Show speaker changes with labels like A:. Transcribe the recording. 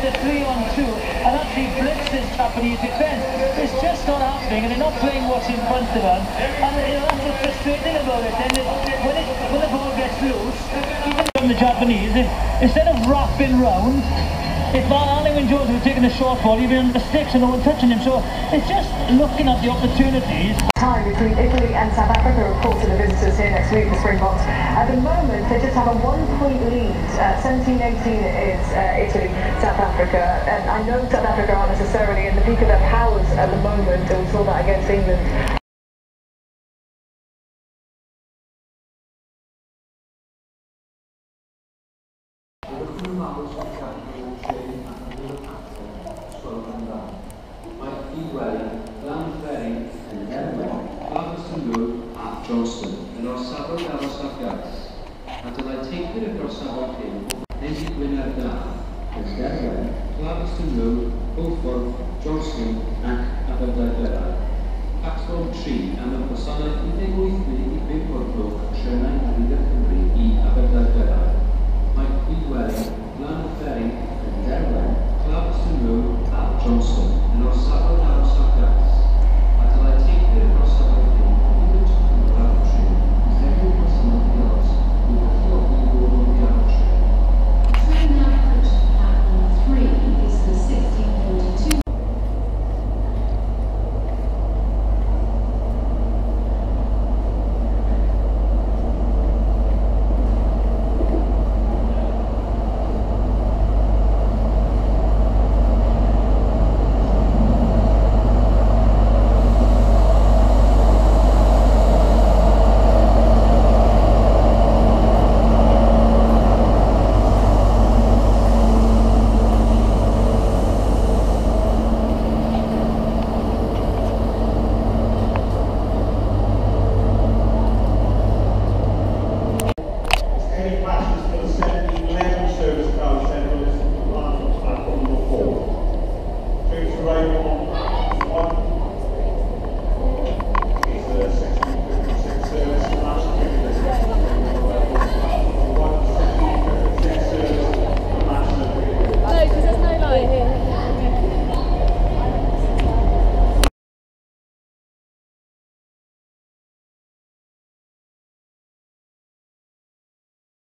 A: a 3-on-2 and actually blitz this Japanese defence. It's just not happening, and they're not playing what's in front of them. And that's what's frustrating about it. Then when the ball gets loose, even from the Japanese, instead of wrapping round, if Alun Jones were taking a short ball, he'd be in the sticks and no one touching him. So it's just looking at the opportunities.
B: Time between Italy and South Africa, of course, are the visitors here next week, the Springboks. At the moment, they just have a 1-point lead. 17-18 is Italy, South Africa. And I know South Africa aren't necessarily in the peak of their powers at the moment, and we saw that against England.
C: Johnston yn o'r safon aros ar gais, a dylai teithwyr y gorsafon hyn ennill gwyneb da, yn derwen, Gladstone Road, Beaufort, Johnston ac Aberdaugleddau. Platfform 3 am y gwasanaeth 18 munud i 5 o'r gloch treinau Rhyd y Cymru i Aberdaugleddau. Mae Cydweli